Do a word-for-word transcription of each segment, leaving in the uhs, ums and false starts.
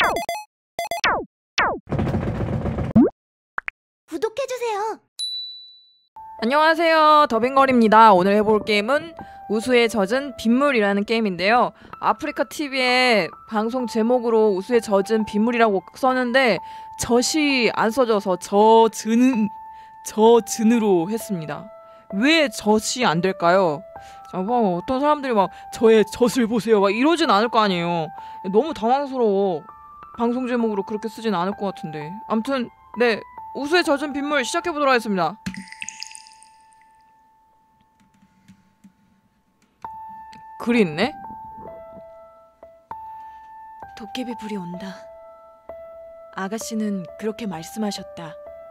구독해주세요. 안녕하세요, 더빙걸입니다. 오늘 해볼 게임은 우수에 젖은 빗물이라는 게임인데요. 아프리카티비에 방송 제목으로 우수에 젖은 빗물이라고 썼는데 젖이 안 써져서 젖은 젖은으로 했습니다. 왜 젖이 안 될까요? 자, 뭐 어떤 사람들이 막 저의 젖을 보세요 막 이러진 않을 거 아니에요. 너무 당황스러워. 방송 제목으로 그렇게 쓰진 않을 것 같은데. 아무튼 네, 우수에 젖은 빗물 시작해보도록 하겠습니다. 글이 있네? 도깨비 불이 온다. 아가씨는 그렇게 말씀하셨다.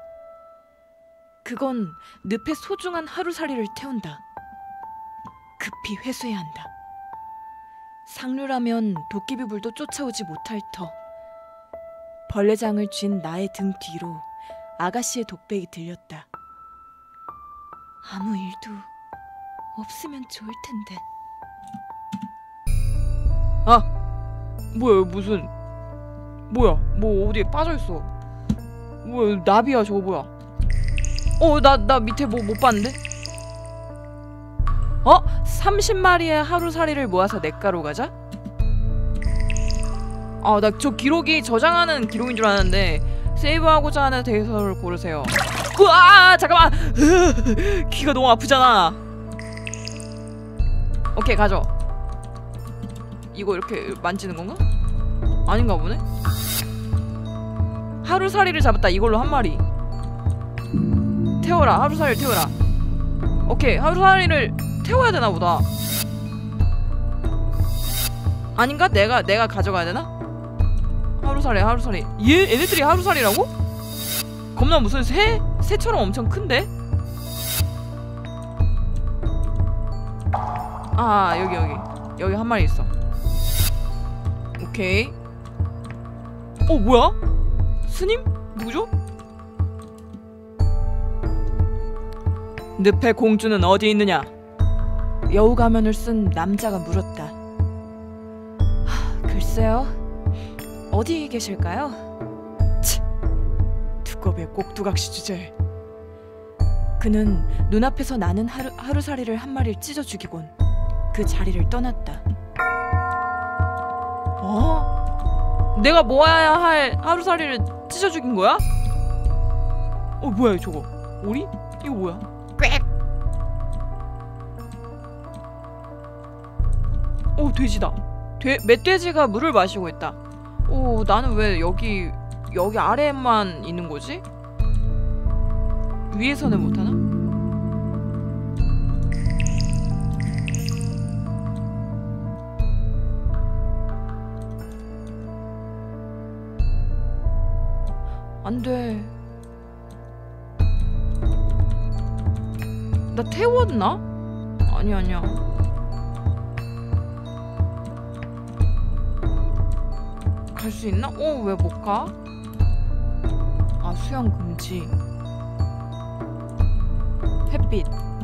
그건 늪에 소중한 하루살이를 태운다. 급히 회수해야 한다. 상류라면 도깨비 불도 쫓아오지 못할 터. 벌레장을 쥔 나의 등 뒤로 아가씨의 독백이 들렸다. 아무 일도 없으면 좋을 텐데. 아! 뭐야, 무슨 뭐야, 뭐 어디에 빠져있어. 뭐야, 나비야 저거 뭐야. 어, 나, 나 밑에 뭐 못 봤는데? 어? 삼십 마리의 하루살이를 모아서 냇가로 가자? 아, 나 저 기록이 저장하는 기록인 줄 알았는데 세이브하고자 하는 데이터를 고르세요. 으아! 잠깐만! 귀가 너무 아프잖아. 오케이, 가죠. 이거 이렇게 만지는 건가? 아닌가 보네? 하루살이를 잡았다. 이걸로 한 마리 태워라. 하루살이를 태워라. 오케이, 하루살이를 태워야 되나 보다. 아닌가? 내가 내가 가져가야 되나? 하루살이 하루살이 얘? 얘네들이 하루살이라고? 겁나 무슨 새? 새처럼 엄청 큰데? 아, 여기 여기 여기 한 마리 있어. 오케이. 어, 뭐야? 스님? 누구죠? 늪의 공주는 어디 있느냐? 여우 가면을 쓴 남자가 물었다. 하, 글쎄요. 어디 계실까요? 치! 두꺼비의 꼭두각시 주제. 그는 눈앞에서 나는 하루, 하루살이를 한 마리를 찢어 죽이곤 그 자리를 떠났다. 어? 내가 모아야 할 하루살이를 찢어 죽인 거야? 어, 뭐야 저거? 오리? 이거 뭐야? 꽥! 오, 돼지다. 돼, 멧돼지가 물을 마시고 있다. 오, 나는 왜 여기 여기 아래에만 있는 거지? 위에서는 못하나? 안 돼. 나 태웠나? 아니, 아니야. 갈 수 있나? 어, 왜 못 가? 아, 수영 금지. 햇빛.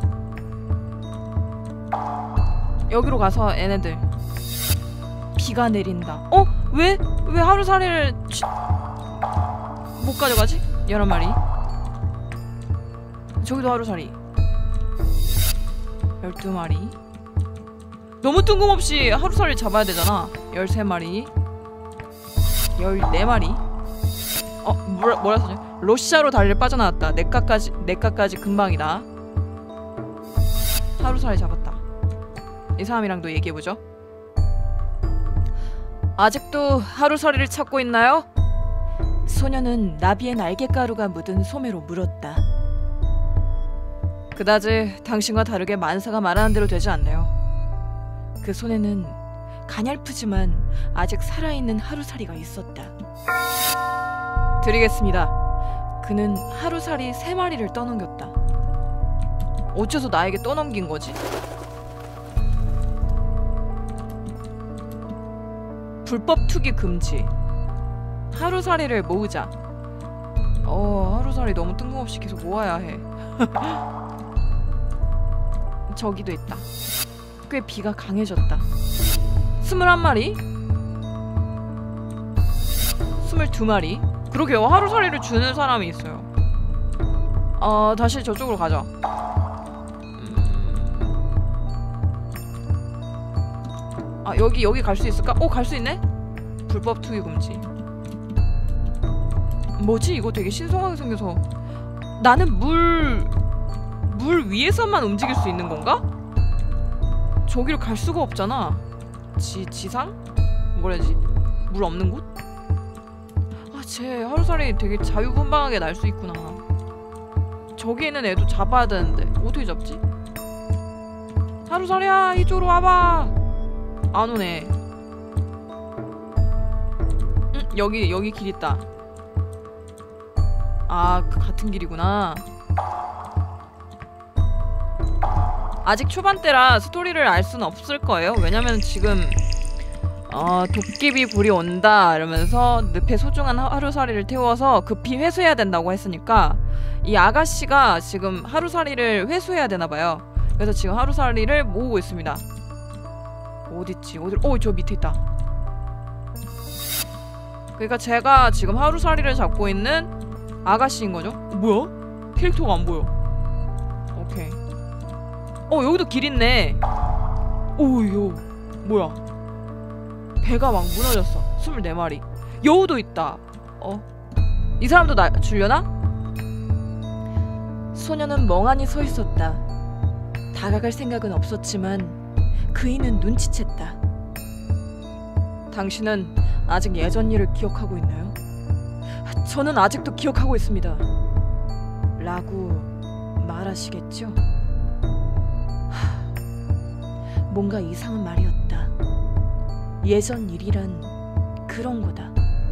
여기로 가서 얘네들. 비가 내린다. 어? 왜? 왜 하루살이를 취... 못 가져가지? 여러 마리. 저기도 하루살이. 열두 마리. 너무 뜬금없이 하루살이 잡아야 되잖아. 열세 마리. 열네 마리. 어, 뭐라, 뭐라 써져? 러시아로 다리를 빠져나왔다. 냇가까지, 냇가까지 금방이다. 하루살이 잡았다. 이 사람이랑도 얘기해보죠. 아직도 하루살이를 찾고 있나요? 소녀는 나비의 날갯가루가 묻은 소매로 물었다. 그다지 당신과 다르게 만사가 말하는 대로 되지 않네요. 그 손에는 가냘프지만 아직 살아있는 하루살이가 있었다. 드리겠습니다. 그는 하루살이 세 마리를 떠넘겼다. 어째서 나에게 떠넘긴 거지? 불법 투기 금지. 하루살이를 모으자. 어, 하루살이 너무 뜬금없이 계속 모아야 해. 저기도 있다. 꽤 비가 강해졌다. 스물한 마리? 스물두 마리. 그러게요. 하루살이를 주는 사람이 있어요. 어, 다시 저쪽으로 가자. 음... 아, 여기 여기 갈 수 있을까? 오, 갈 수 있네? 불법 투기 금지. 뭐지? 이거 되게 신성하게 생겨서. 나는 물... 물 위에서만 움직일 수 있는 건가? 저기를 갈 수가 없잖아. 지, 지상? 뭐라 해야지? 물 없는 곳? 아, 쟤 하루살이 되게 자유분방하게 날 수 있구나. 저기 있는 애도 잡아야 되는데 어떻게 잡지? 하루살이야, 이쪽으로 와봐. 안 오네. 응, 여기 여기 길 있다. 아, 그 같은 길이구나. 아직 초반때라 스토리를 알 수는 없을 거예요. 왜냐면 지금 어, 도깨비 불이 온다 이러면서 늪에 소중한 하루살이를 태워서 급히 회수해야 된다고 했으니까 이 아가씨가 지금 하루살이를 회수해야 되나봐요. 그래서 지금 하루살이를 모으고 있습니다. 어딨지? 어디? 어, 저 밑에 있다. 그러니까 제가 지금 하루살이를 잡고 있는 아가씨인 거죠. 어, 뭐야? 캐릭터가 안 보여. 오케이. 어, 여기도 길 있네. 오요. 뭐야? 배가 막 무너졌어. 스물네 마리. 여우도 있다. 어? 이 사람도 나 주려나? 소녀는 멍하니 서 있었다. 다가갈 생각은 없었지만 그이는 눈치챘다. 당신은 아직 예전 일을 기억하고 있나요? 저는 아직도 기억하고 있습니다. 라고 말하시겠죠? 하, 뭔가 이상한 말이었다. 예전 일이란 그런 거다.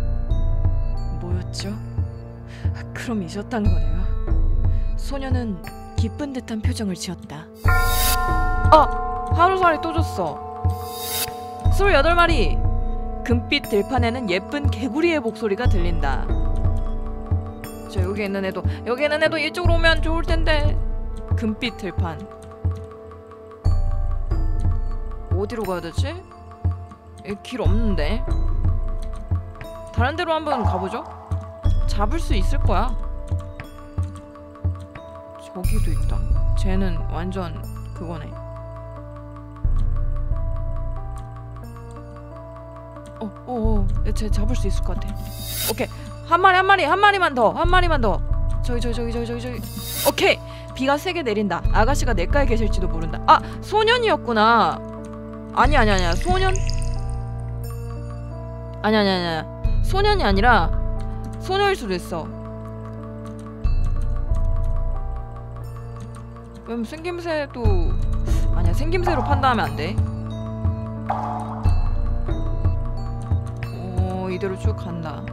뭐였죠? 그럼 잊었단 거네요. 소녀는 기쁜 듯한 표정을 지었다. 아! 하루살이 또 줬어. 스물여덟 마리! 금빛 들판에는 예쁜 개구리의 목소리가 들린다. 저 여기 있는 애도 여기 있는 애도 이쪽으로 오면 좋을 텐데. 금빛 들판. 어디로 가야 되지? 여기 길 없는데. 다른 데로 한번 가보죠. 잡을 수 있을 거야. 저기도 있다. 쟤는 완전 그거네. 어, 어, 어, 쟤 잡을 수 있을 것 같아. 오케이, 한 마리, 한 마리, 한 마리만 더, 한 마리만 더. 저기, 저기, 저기, 저기, 저기, 저기. 오케이, 비가 세게 내린다. 아가씨가 내과에 계실지도 모른다. 아, 소년이었구나. 아니, 아니, 아니야, 소년. 아니, 아니, 아니야. 소년이 아니라 소녀일 수도 있어. 왜냐면 생김새도 아니야. 생김새로 판단하면 안 돼. 어, 이대로 쭉 간다.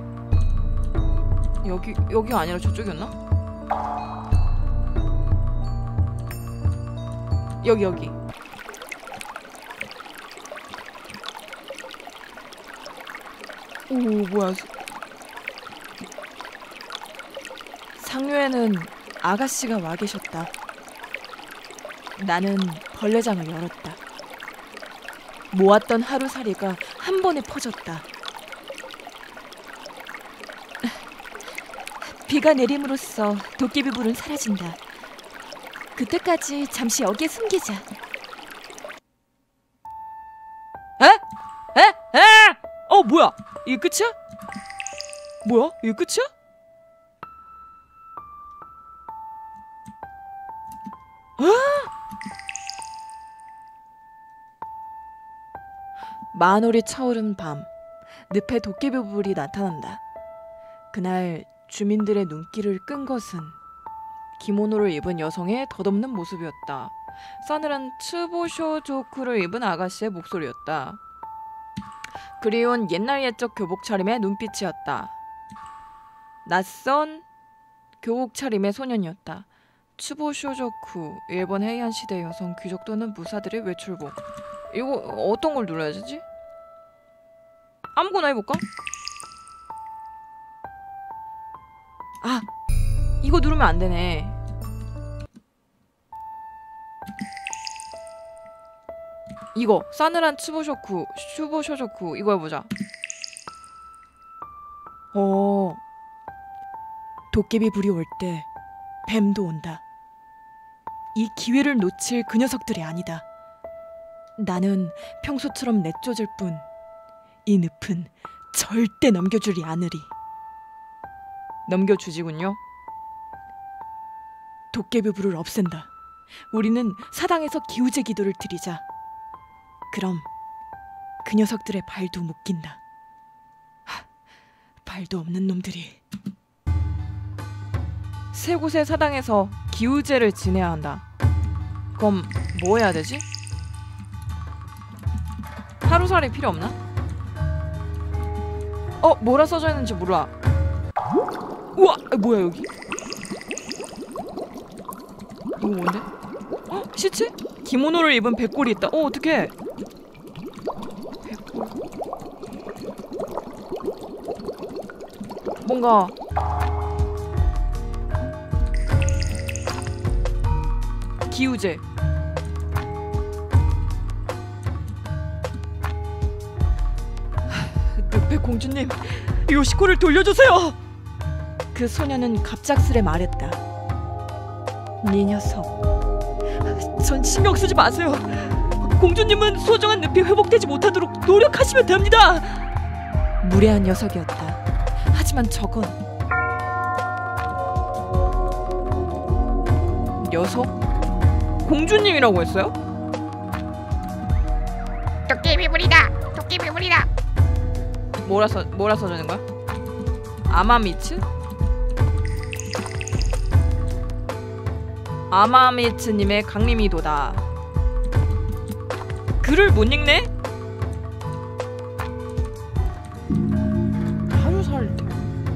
여기 여기가 아니라 저쪽이었나? 여기 여기. 오, 뭐야? 상류에는 아가씨가 와 계셨다. 나는 벌레장을 열었다. 모았던 하루살이가 한 번에 퍼졌다. 비가 내림으로써 도깨비 불은 사라진다. 그때까지 잠시 여기에 숨기자. 에? 에? 에? 어, 뭐야? 이게 끝이야? 뭐야? 이게 끝이야? 만월이 차오른 밤, 늪에 도깨비 불이 나타난다. 그날 주민들의 눈길을 끈 것은 기모노를 입은 여성의 덧없는 모습이었다. 싸늘한 츠보쇼조쿠를 입은 아가씨의 목소리였다. 그리운 옛날 옛적 교복 차림의 눈빛이었다. 낯선 교복 차림의 소년이었다. 츠보쇼조쿠, 일본 헤이안 시대 여성 귀족 또는 무사들의 외출복. 이거 어떤 걸 눌러야 되지? 아무거나 해볼까? 아! 이거 누르면 안 되네. 이거 싸늘한 츠보쇼쿠 슈보쇼조쿠 이거 해보자. 어, 도깨비 불이 올 때 뱀도 온다. 이 기회를 놓칠 그 녀석들이 아니다. 나는 평소처럼 내쫓을 뿐 이 늪은 절대 넘겨주리 않으리. 넘겨주지군요. 도깨비 불을 없앤다. 우리는 사당에서 기우제 기도를 드리자. 그럼 그 녀석들의 발도 묶인다. 하, 발도 없는 놈들이. 세 곳의 사당에서 기우제를 지내야 한다. 그럼 뭐 해야 되지? 하루살이 필요 없나? 어? 뭐라 써져 있는지 몰라. 우와! 뭐야 여기? 이거 뭔데? 어? 시체? 기모노를 입은 백골이 있다. 어 어떡해? 백골. 뭔가 기우제. 늑배 공주님, 요시코를 돌려주세요. 그 소녀는 갑작스레 말했다. 네 녀석, 전 신경 쓰지 마세요. 공주님은 소중한 늪이 회복되지 못하도록 노력하시면 됩니다. 무례한 녀석이었다. 하지만 저건 녀석? 공주님이라고 했어요? 도깨비불이다. 도깨비불이다. 뭐라 써 뭐라 써주는 거야? 아마미츠? 아마미츠님의 강림이도다. 글을 못 읽네? 하루살 때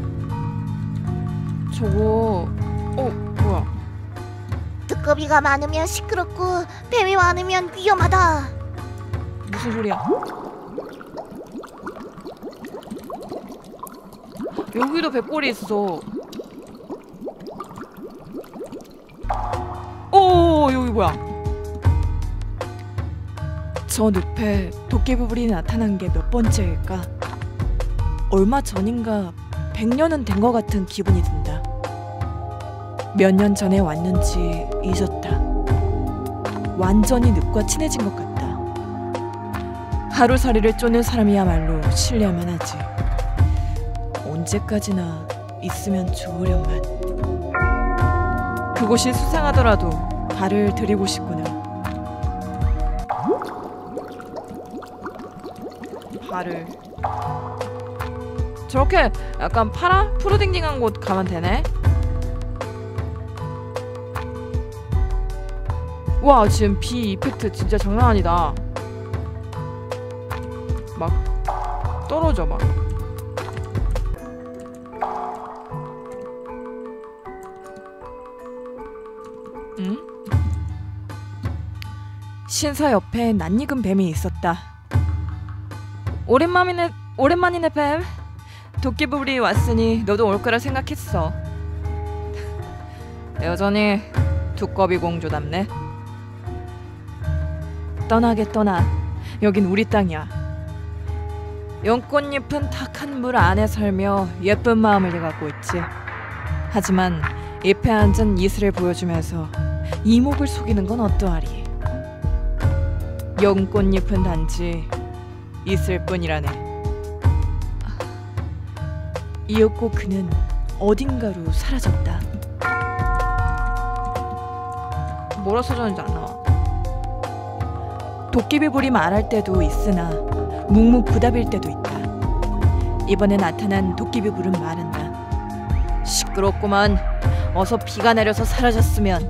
저거 어 뭐야? 두꺼비가 많으면 시끄럽고 뱀이 많으면 위험하다. 무슨 소리야? 여기도 백골이 있어. 오 여기 뭐야? 저 늪에 도깨비불이 나타난 게 몇 번째일까? 얼마 전인가 백 년은 된 것 같은 기분이 든다. 몇 년 전에 왔는지 잊었다. 완전히 늪과 친해진 것 같다. 하루살이를 쫓는 사람이야말로 신뢰할만 하지. 언제까지나 있으면 좋으련만. 그곳이 수상하더라도 발을 들이고 싶구나. 발을 저렇게 약간 파라? 푸르딩딩한 곳 가면 되네? 와 지금 비 이펙트 진짜 장난 아니다. 막 떨어져 막. 응? 신사 옆에 낯익은 뱀이 있었다. 오랜만이네 오랜만이네 뱀. 도깨비불이 왔으니 너도 올 거라 생각했어. 여전히 두꺼비 공주답네. 떠나게 떠나. 여긴 우리 땅이야. 연꽃잎은 탁한 물 안에 살며 예쁜 마음을 갖고 있지. 하지만 잎에 앉은 이슬을 보여주면서 이목을 속이는 건 어떠하리. 연꽃잎은 단지 있을 뿐이라네. 이윽고 그는 어딘가로 사라졌다. 뭐라 써졌는지 안 나와. 도깨비불이 말할 때도 있으나 묵묵부답일 때도 있다. 이번에 나타난 도깨비불은 말한다. 시끄럽구만. 어서 비가 내려서 사라졌으면.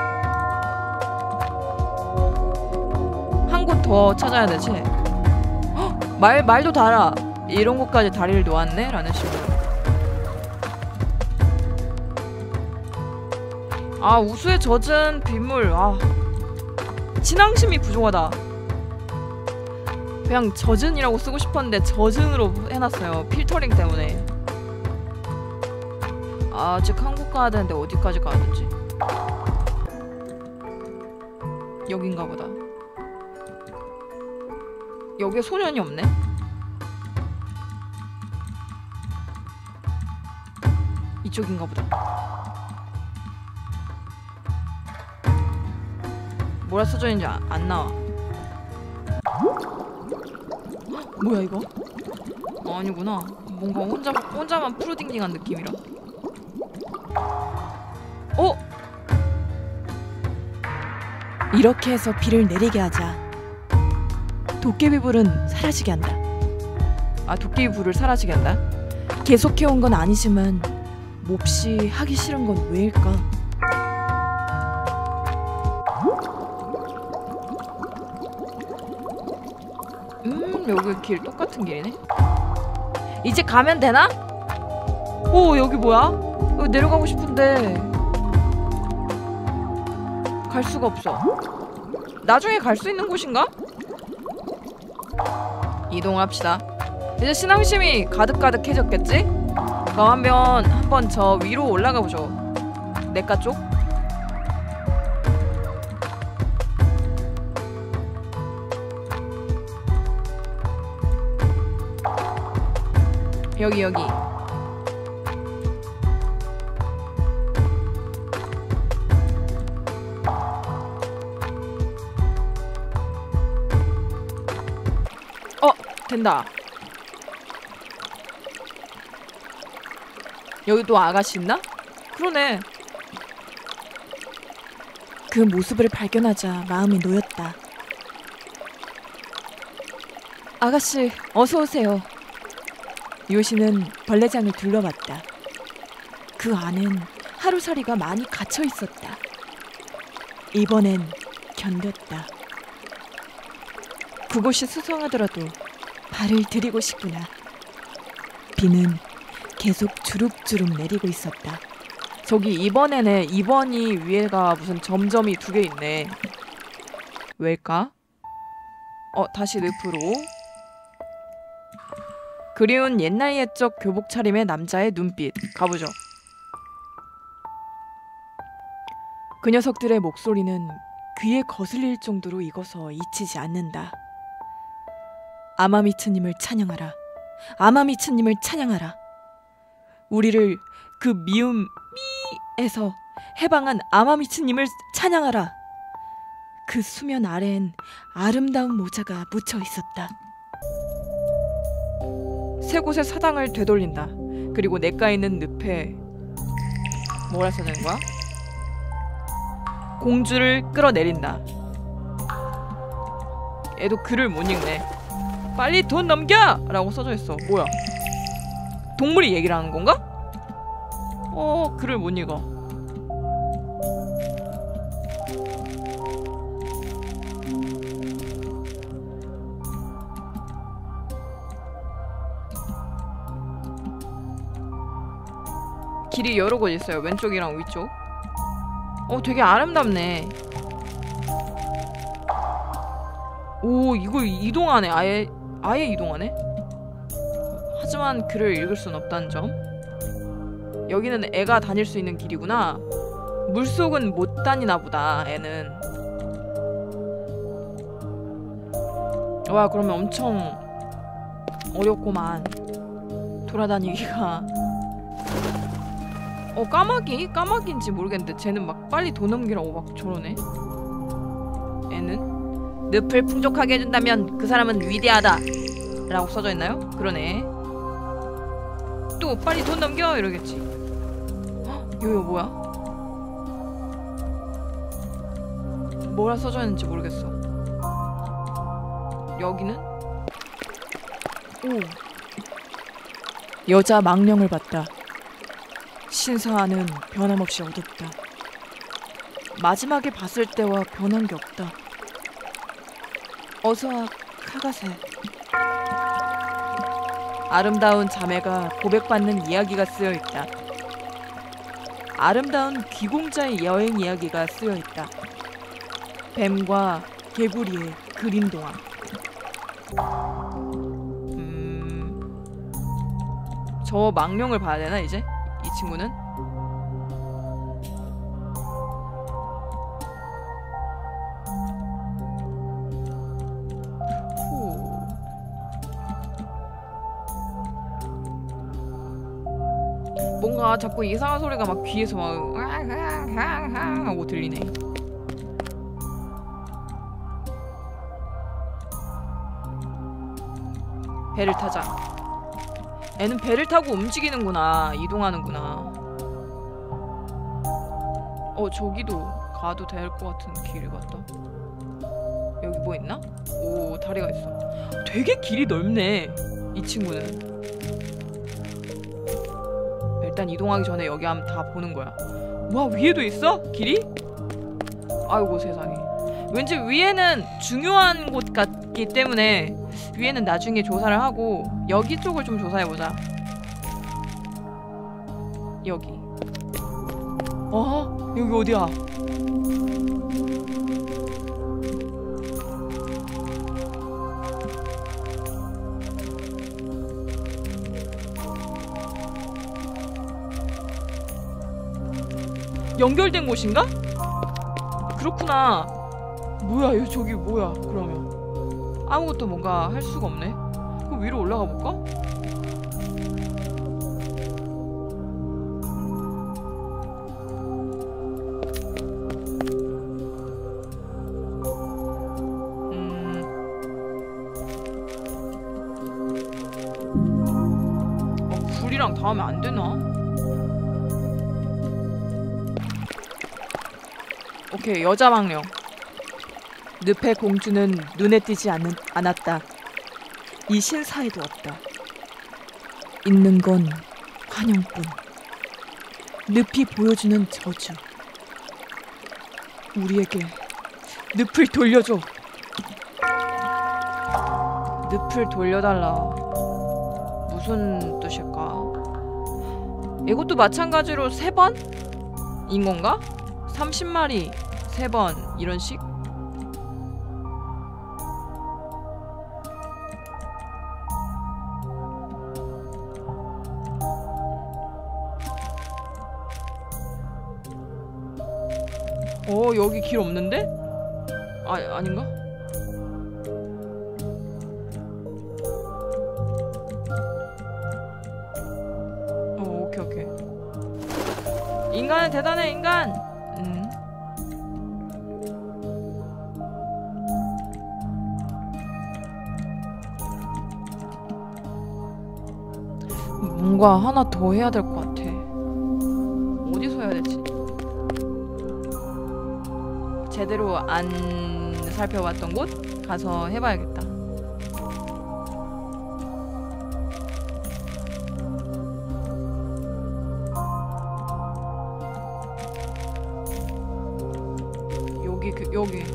한 곳 더 찾아야 되지. 헉, 말 말도 달아. 이런 곳까지 다리를 놓았네? 라는 식으로. 아 우수에 젖은 빗물. 아 진앙심이 부족하다. 그냥 젖은이라고 쓰고 싶었는데 젖은으로 해놨어요. 필터링 때문에. 아직 한국 가야 되는데 어디까지 가야 되지? 여긴가 보다. 여기에 소년이 없네? 이쪽인가 보다. 뭐라 써져 있는지 아, 안 나와. 헉, 뭐야 이거? 어, 아니구나. 뭔가 혼자 혼자만 푸르딩딩한 느낌이라. 어? 이렇게 해서 비를 내리게 하자 도깨비불은 사라지게 한다. 아, 도깨비 불을 사라지게 한다? 계속해온 건 아니지만 몹시 하기 싫은 건 왜일까? 음, 여기 길 똑같은 길이네. 이제 가면 되나? 오, 여기 뭐야? 여기 내려가고 싶은데 갈 수가 없어. 나중에 갈 수 있는 곳인가? 이동합시다. 이제 신앙심이 가득가득해졌겠지? 그럼 한번 한번 저 위로 올라가 보죠. 내과 쪽. 여기 여기. 어, 된다. 여기 또 아가씨 있나? 그러네. 그 모습을 발견하자 마음이 놓였다. 아가씨, 어서 오세요. 요시는 벌레장을 둘러봤다. 그 안엔 하루살이가 많이 갇혀 있었다. 이번엔 견뎠다. 그곳이 수상하더라도 발을 들이고 싶구나. 비는 계속 주룩주룩 내리고 있었다. 저기 이번에는 이 번이 위에가 무슨 점점이 두 개 있네. 왜일까? 어, 다시 늪으로. 그리운 옛날 옛적 교복 차림의 남자의 눈빛. 가보죠. 그 녀석들의 목소리는 귀에 거슬릴 정도로 익어서 잊히지 않는다. 아마미츠님을 찬양하라. 아마미츠님을 찬양하라. 우리를 그 미움 미에서 해방한 아마미츠님을 찬양하라. 그 수면 아래엔 아름다운 모자가 묻혀 있었다. 세 곳의 사당을 되돌린다. 그리고 내과에 있는 늪에 뭐라 써있는 거야? 공주를 끌어내린다. 애도 글을 못 읽네. 빨리 돈 넘겨! 라고 써져있어. 뭐야? 동물이 얘기를 하는 건가? 어, 글을 못 읽어. 길이 여러 곳 있어요. 왼쪽이랑 위쪽. 어, 되게 아름답네. 오, 이거 이동하네. 아예 아예 이동하네. 하지만 글을 읽을 순 없다는 점. 여기는 애가 다닐 수 있는 길이구나. 물속은 못 다니나 보다, 애는. 와, 그러면 엄청 어렵구만, 돌아다니기가. 어, 까마귀? 까마귀인지 모르겠는데 쟤는 막 빨리 돈 넘기라고 막 저러네. 애는 늪을 풍족하게 해준다면 그 사람은 위대하다 라고 써져 있나요? 그러네. 또 빨리 돈 넘겨 이러겠지. 헉, 이거 뭐야? 뭐라 써져 있는지 모르겠어. 여기는? 오. 여자 망령을 봤다. 신사안은 변함없이 어둡다. 마지막에 봤을 때와 변한 게 없다. 어서와 카가세. 아름다운 자매가 고백받는 이야기가 쓰여있다. 아름다운 귀공자의 여행 이야기가 쓰여있다. 뱀과 개구리의 그림 동화. 음... 저 망령을 봐야 되나 이제? 이 친구는? 뭔가 자꾸 이상한 소리가 막 귀에서 막 하고 들리네. 배를 타자. 애는 배를 타고 움직이는구나. 이동하는구나. 어, 저기도 가도 될 것 같은 길을 갔다. 여기 뭐 있나? 오, 다리가 있어. 되게 길이 넓네, 이 친구는. 일단 이동하기 전에 여기 한번 다 보는 거야. 와, 위에도 있어? 길이? 아이고 세상에. 왠지 위에는 중요한 곳 같기 때문에 위에는 나중에 조사를 하고 여기 쪽을 좀 조사해보자. 여기. 어? 여기 어디야? 연결된 곳인가? 그렇구나. 뭐야, 여기 저기 뭐야? 그러면 아무것도 뭔가 할 수가 없네. 그럼 위로 올라가 볼까? 음. 어, 불이랑 닿으면 안 되나? 오케이, 여자 망령. 늪의 공주는 눈에 띄지 않, 않았다. 이 신사에도 없다. 있는 건 환영뿐. 늪이 보여주는 저주. 우리에게 늪을 돌려줘. 늪을 돌려달라. 무슨 뜻일까? 이것도 마찬가지로 세 번인 건가? 삼십 마리 세 번 이런 식? 어, 여기 길 없는데? 아, 아닌가? 어, 오케이, 오케이. 인간은 대단해, 인간! 음. 뭔가 하나 더 해야 될 것 같아. 어디서 해야 되지? 제대로 안 살펴봤던 곳 가서 해봐야겠다. 여기 그 여기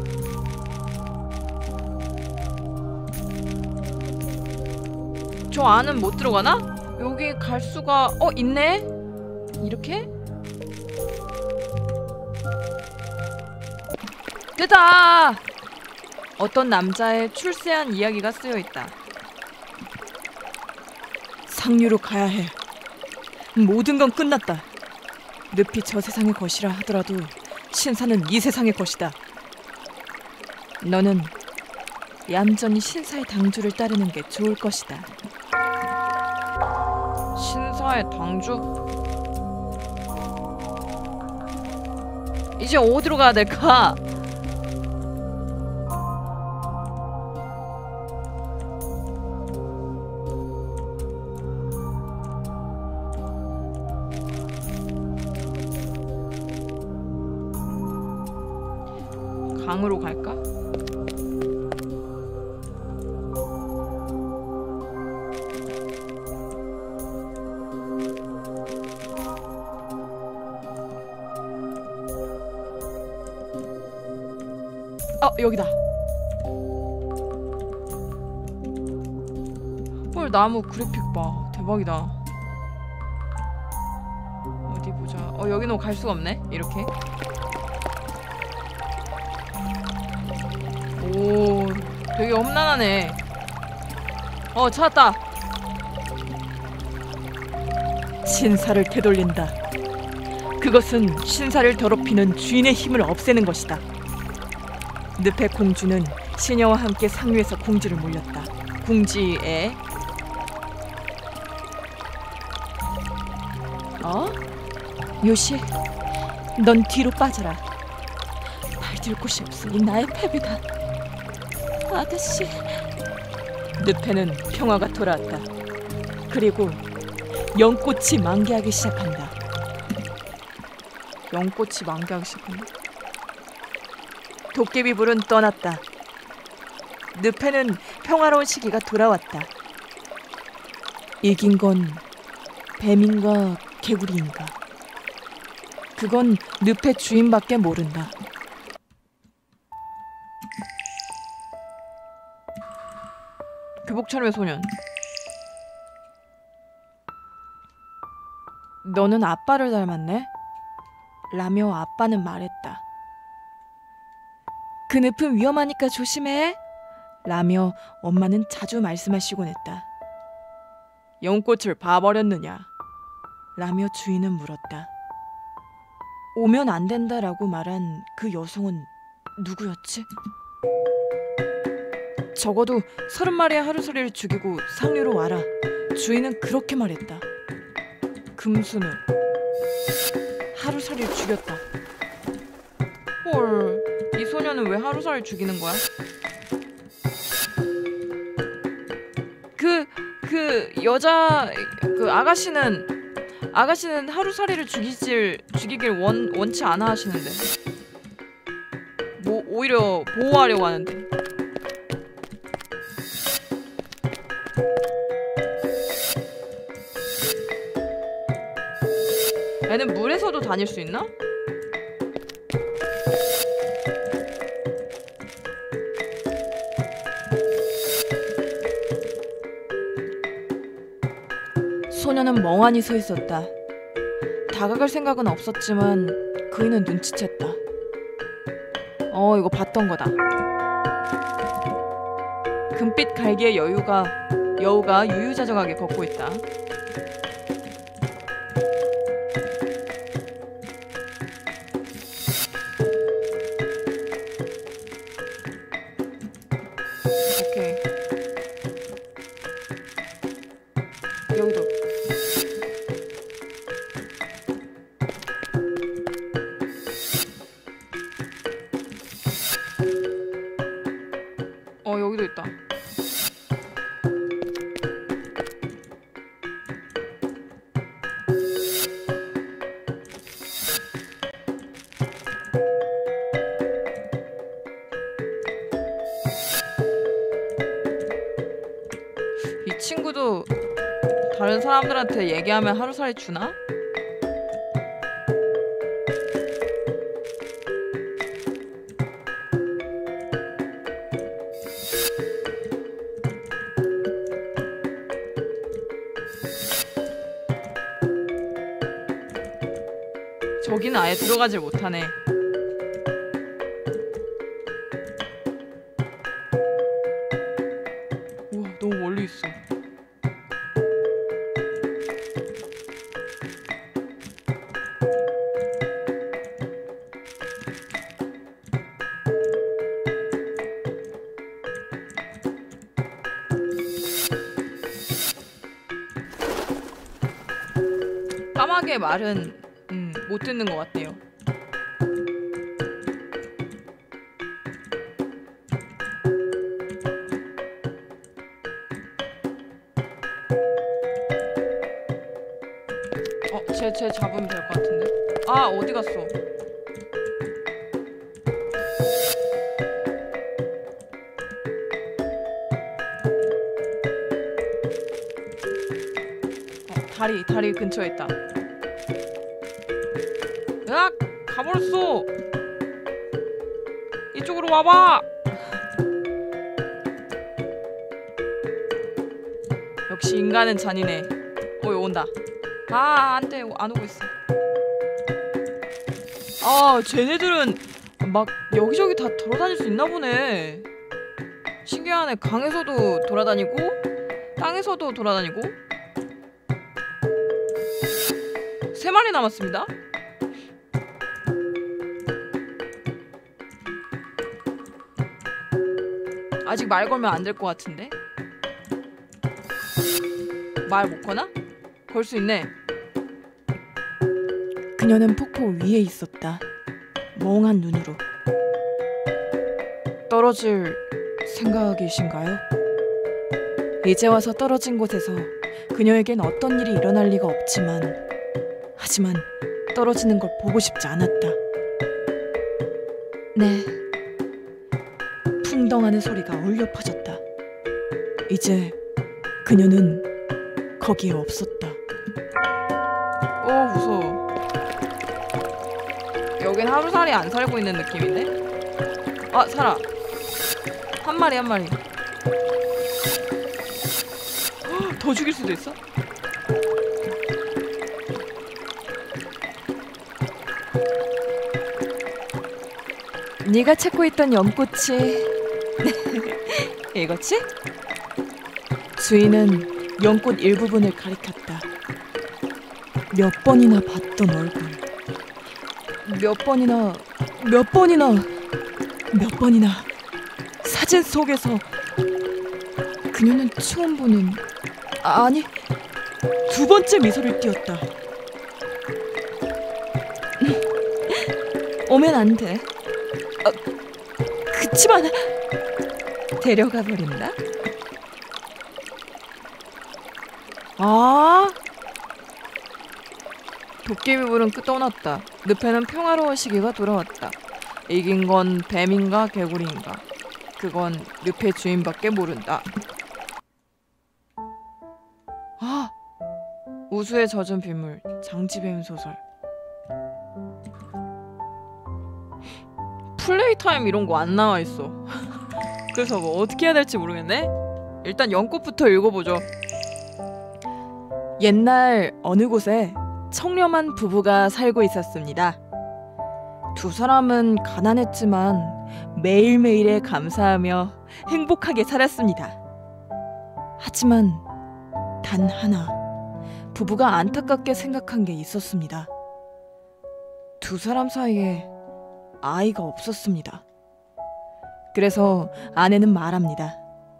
저 안은 못 들어가나? 여기 갈 수가 어 있네? 이렇게? 됐다! 어떤 남자의 출세한 이야기가 쓰여있다. 상류로 가야 해. 모든 건 끝났다. 늪이 저 세상의 것이라 하더라도 신사는 이 세상의 것이다. 너는 얌전히 신사의 당주를 따르는 게 좋을 것이다. 신사의 당주? 이제 어디로 가야 될까? 강으로 갈까? 아, 여기다. 헐, 나무 그래픽 봐. 대박이다. 어디 보자. 어, 여기는 갈 수가 없네. 이렇게. 오, 되게 험난하네. 어, 찾았다. 신사를 되돌린다. 그것은 신사를 더럽히는 주인의 힘을 없애는 것이다. 늪의 공주는 시녀와 함께 상류에서 궁지를 몰렸다. 궁지에 어? 요시, 넌 뒤로 빠져라. 발들 곳이 없으니 나의 패배다. 아가씨. 늪에는 평화가 돌아왔다. 그리고 연꽃이 만개하기 시작한다. 연꽃이 만개하기 시작한다. 도깨비불은 떠났다. 늪에는 평화로운 시기가 돌아왔다. 이긴 건 뱀인가 개구리인가? 그건 늪의 주인밖에 모른다. 교복차림의 소년. 너는 아빠를 닮았네? 라며 아빠는 말했다. 그 늪은 위험하니까 조심해. 라며 엄마는 자주 말씀하시곤 했다. 연꽃을 봐버렸느냐? 라며 주인은 물었다. 오면 안 된다라고 말한 그 여성은 누구였지? 적어도 서른 마리의 하루살이를 죽이고 상류로 와라. 주인은 그렇게 말했다. 금수는 하루살이를 죽였다. 헐, 이 소녀는 왜 하루살이 죽이는 거야? 그, 그 여자, 그 아가씨는 아가씨는 하루살이를 죽이질 죽이길 원 원치 않아 하시는데, 뭐 오히려 보호하려고 하는데. 얘는 물에서도 다닐 수 있나? 소녀는 멍하니 서 있었다. 다가갈 생각은 없었지만 그이는 눈치챘다. 어, 이거 봤던 거다. 금빛 갈기의 여유가 여우가 유유자적하게 걷고 있다. 오케이. 여기도. 어, 여기도 있다. 이 친구도 다른 사람들한테 얘기하면 하루살이 주나? 저기는 아예 들어가질 못하네. 우와, 너무 멀리 있어. 까마귀의 말은 음, 못 듣는 것 같아요. 어, 쟤, 쟤 잡으면 될 것 같은데? 아, 어디 갔어? 어, 다리, 다리 근처에 있다. 으악! 가버렸어! 이쪽으로 와봐! 역시 인간은 잔인해. 어, 여기 온다. 아, 안 돼. 안 오고 있어. 아, 쟤네들은 막 여기저기 다 돌아다닐 수 있나 보네. 신기하네. 강에서도 돌아다니고 땅에서도 돌아다니고. 세 마리 남았습니다. 아직 말 걸면 안 될 것 같은데? 말 못 거나? 걸 수 있네. 그녀는 폭포 위에 있었다. 멍한 눈으로. 떨어질 생각이신가요? 이제 와서 떨어진 곳에서 그녀에겐 어떤 일이 일어날 리가 없지만 하지만 떨어지는 걸 보고 싶지 않았다. 네. 풍덩하는 소리가 울려 퍼졌다. 이제 그녀는 거기에 없었다. 오 무서워. 여긴 하루살이 안 살고 있는 느낌인데? 아 살아. 한 마리 한 마리. 헉, 더 죽일 수도 있어? 네가 찾고 있던 연꽃이 이거지? 주인은 연꽃 일부분을 가리켰다. 몇 번이나 봤던 얼굴. 몇 번이나 몇 번이나 몇 번이나 사진 속에서 그녀는 처음 보는 아니 두 번째 미소를 띄었다. 오면 안 돼. 아, 그치만 데려가 버린다. 아 도깨비불은 떠났다. 늪에는 평화로운 시기가 돌아왔다. 이긴 건 뱀인가 개구리인가. 그건 늪의 주인밖에 모른다. 아 우수에 젖은 빗물. 장지배운 소설. 플레이 타임 이런 거 안 나와 있어. 그래서 뭐 어떻게 해야 될지 모르겠네. 일단 연꽃부터 읽어보죠. 옛날 어느 곳에 청렴한 부부가 살고 있었습니다. 두 사람은 가난했지만 매일매일에 감사하며 행복하게 살았습니다. 하지만 단 하나 부부가 안타깝게 생각한 게 있었습니다. 두 사람 사이에 아이가 없었습니다. 그래서 아내는 말합니다.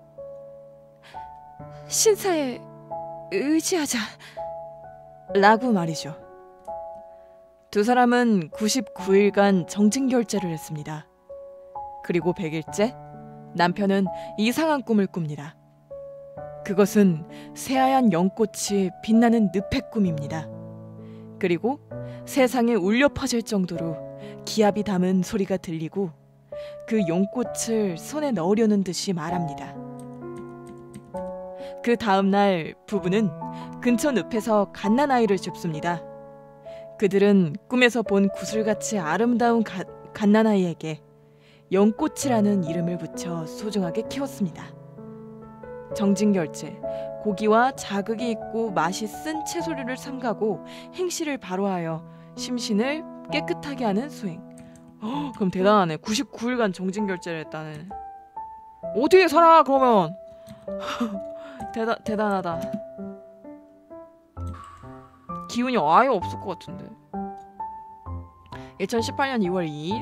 신사에 의지하자 라고 말이죠. 두 사람은 구십구 일간 정진결제를 했습니다. 그리고 백 일째 남편은 이상한 꿈을 꿉니다. 그것은 새하얀 연꽃이 빛나는 늪의 꿈입니다. 그리고 세상에 울려 퍼질 정도로 기압이 담은 소리가 들리고 그 연꽃을 손에 넣으려는 듯이 말합니다. 그 다음날 부부는 근처 늪에서 갓난아이를 줍습니다. 그들은 꿈에서 본 구슬같이 아름다운 가, 갓난아이에게 연꽃이라는 이름을 붙여 소중하게 키웠습니다. 정진결제, 고기와 자극이 있고 맛이 쓴 채소류를 삼가고 행실을 바로하여 심신을 깨끗하게 하는 수행. 허, 그럼 대단하네. 구십구 일간 정진결제를 했다네. 어떻게 살아 그러면. 대단, 대단하다. 기운이 아예 없을 것 같은데. 이천십팔 년 이월 이일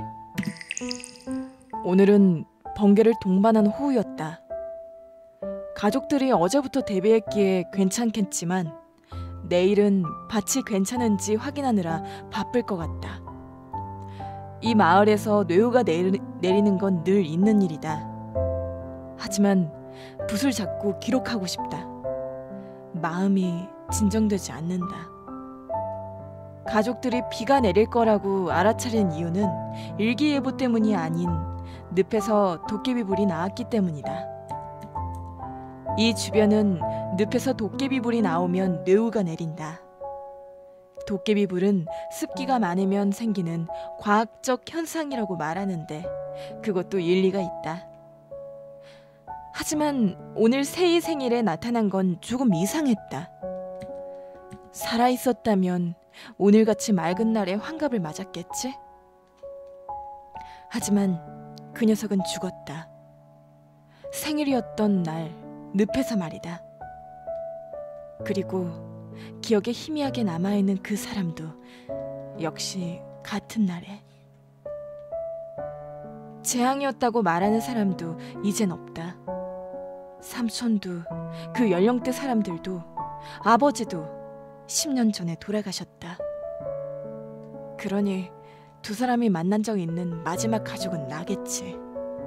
오늘은 번개를 동반한 오후였다. 가족들이 어제부터 대비했기에 괜찮겠지만 내일은 밭이 괜찮은지 확인하느라 바쁠 것 같다. 이 마을에서 뇌우가 내리, 내리는 건 늘 있는 일이다. 하지만 붓을 잡고 기록하고 싶다. 마음이 진정되지 않는다. 가족들이 비가 내릴 거라고 알아차린 이유는 일기예보 때문이 아닌 늪에서 도깨비불이 나왔기 때문이다. 이 주변은 늪에서 도깨비불이 나오면 뇌우가 내린다. 도깨비불은 습기가 많으면 생기는 과학적 현상이라고 말하는데 그것도 일리가 있다. 하지만 오늘 세희 생일에 나타난 건 조금 이상했다. 살아있었다면 오늘같이 맑은 날에 환갑을 맞았겠지? 하지만 그 녀석은 죽었다. 생일이었던 날 늪에서 말이다. 그리고 기억에 희미하게 남아있는 그 사람도 역시 같은 날에. 재앙이었다고 말하는 사람도 이젠 없다. 삼촌도 그 연령대 사람들도 아버지도 십 년 전에 돌아가셨다. 그러니 두 사람이 만난 적 있는 마지막 가족은 나겠지.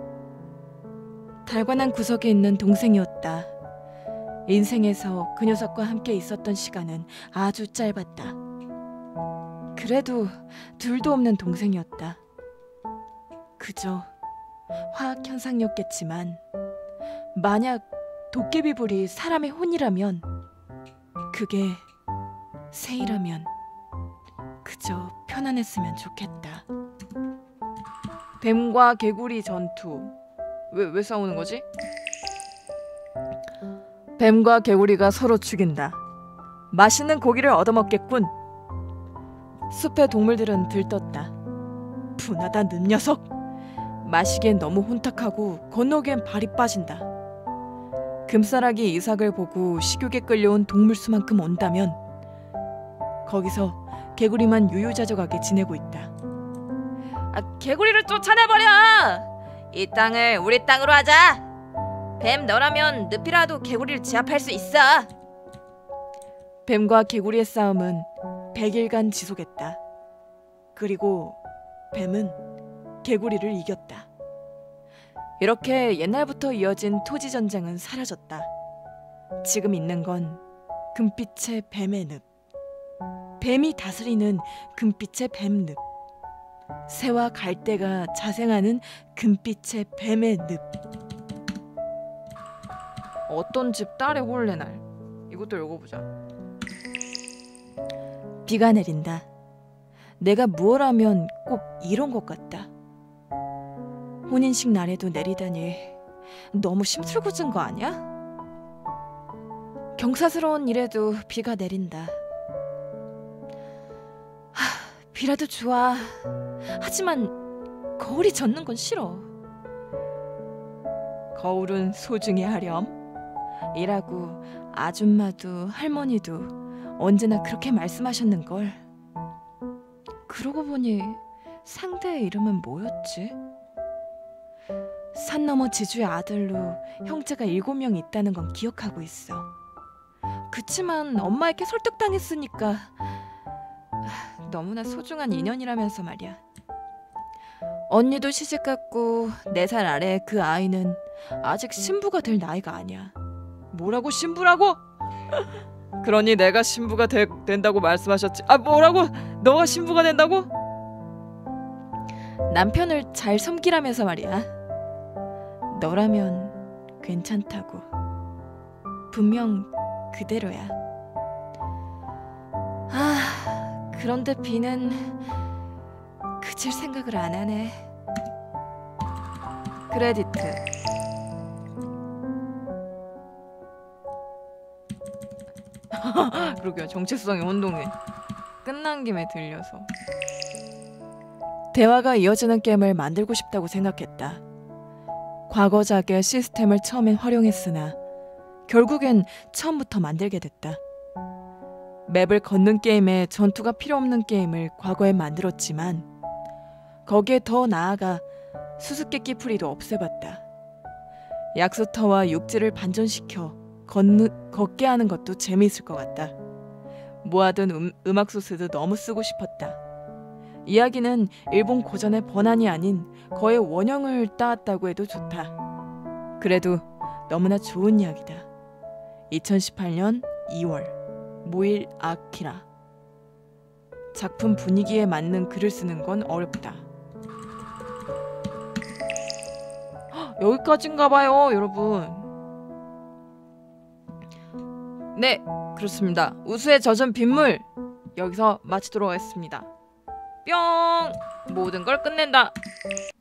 달관한 구석에 있는 동생이었다. 인생에서 그 녀석과 함께 있었던 시간은 아주 짧았다. 그래도 둘도 없는 동생이었다. 그저 화학 현상이었겠지만 만약 도깨비불이 사람의 혼이라면, 그게 새이라면 그저 편안했으면 좋겠다. 뱀과 개구리 전투. 왜, 왜 싸우는 거지? 뱀과 개구리가 서로 죽인다. 맛있는 고기를 얻어먹겠군. 숲의 동물들은 들떴다. 분하다 는 녀석. 마시기엔 너무 혼탁하고 건너기엔 발이 빠진다. 금싸라기 이삭을 보고 식욕에 끌려온 동물수만큼 온다면 거기서 개구리만 유유자적하게 지내고 있다. 아, 개구리를 쫓아내버려! 이 땅을 우리 땅으로 하자! 뱀 너라면 늪이라도 개구리를 제압할 수 있어! 뱀과 개구리의 싸움은 백일간 지속했다. 그리고 뱀은 개구리를 이겼다. 이렇게 옛날부터 이어진 토지 전쟁은 사라졌다. 지금 있는 건 금빛의 뱀의 늪. 뱀이 다스리는 금빛의 뱀늪. 새와 갈대가 자생하는 금빛의 뱀의 늪. 어떤 집 딸의 혼례날. 이것도 읽어보자. 비가 내린다. 내가 무얼 하면 꼭 이런 것 같다. 혼인식 날에도 내리다니 너무 심술궂은 거 아니야? 경사스러운 일에도 비가 내린다. 하, 비라도 좋아. 하지만 거울이 젖는 건 싫어. 거울은 소중히 하렴. 이라고 아줌마도 할머니도 언제나 그렇게 말씀하셨는걸. 그러고 보니 상대의 이름은 뭐였지? 산 너머 지주의 아들로 형제가 일곱 명 있다는 건 기억하고 있어. 그치만 엄마에게 설득당했으니까 너무나 소중한 인연이라면서 말이야. 언니도 시집갔고 네 살 아래 그 아이는 아직 신부가 될 나이가 아니야. 뭐라고 신부라고? 그러니 내가 신부가 되, 된다고 말씀하셨지. 아 뭐라고? 너가 신부가 된다고? 남편을 잘 섬기라면서 말이야. 너라면 괜찮다고. 분명 그대로야. 아, 그런데 비는 그칠 생각을 안 하네. 크레디트. 그러게요. 정체성이 혼동해. 끝난 김에 들려서. 대화가 이어지는 게임을 만들고 싶다고 생각했다. 과거작의 시스템을 처음엔 활용했으나 결국엔 처음부터 만들게 됐다. 맵을 걷는 게임에 전투가 필요 없는 게임을 과거에 만들었지만 거기에 더 나아가 수수께끼 풀이도 없애봤다. 약수터와 육지를 반전시켜 걷는, 걷게 하는 것도 재미있을 것 같다. 모아둔 음, 음악 소스도 너무 쓰고 싶었다. 이야기는 일본 고전의 번안이 아닌 거의 원형을 따왔다고 해도 좋다. 그래도 너무나 좋은 이야기다. 이천십팔 년 이월 모일 아키라. 작품 분위기에 맞는 글을 쓰는 건 어렵다. 여기까지인가 봐요, 여러분. 네, 그렇습니다. 우수에 젖은 빗물 여기서 마치도록 하겠습니다. 뿅! 모든 걸 끝낸다.